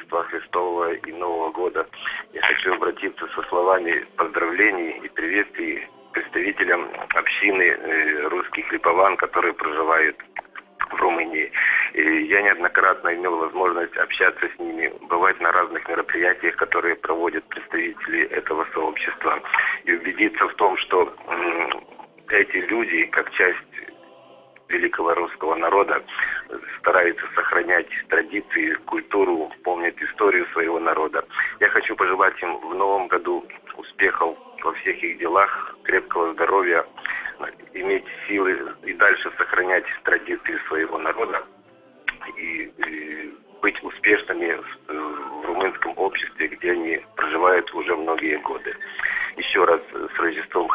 Рождества Христового и Нового года. Я хочу обратиться со словами поздравлений и приветствий представителям общины русских липован, которые проживают в Румынии. И я неоднократно имел возможность общаться с ними, бывать на разных мероприятиях, которые проводят представители этого сообщества, и убедиться в том, что эти люди, как часть великого русского народа, стараются сохранять традиции, культуру, помнят историю своего народа. Я хочу пожелать им в новом году успехов во всех их делах, крепкого здоровья, иметь силы и дальше сохранять традиции своего народа и быть успешными в румынском обществе, где они проживают уже многие годы. Еще раз с Рождеством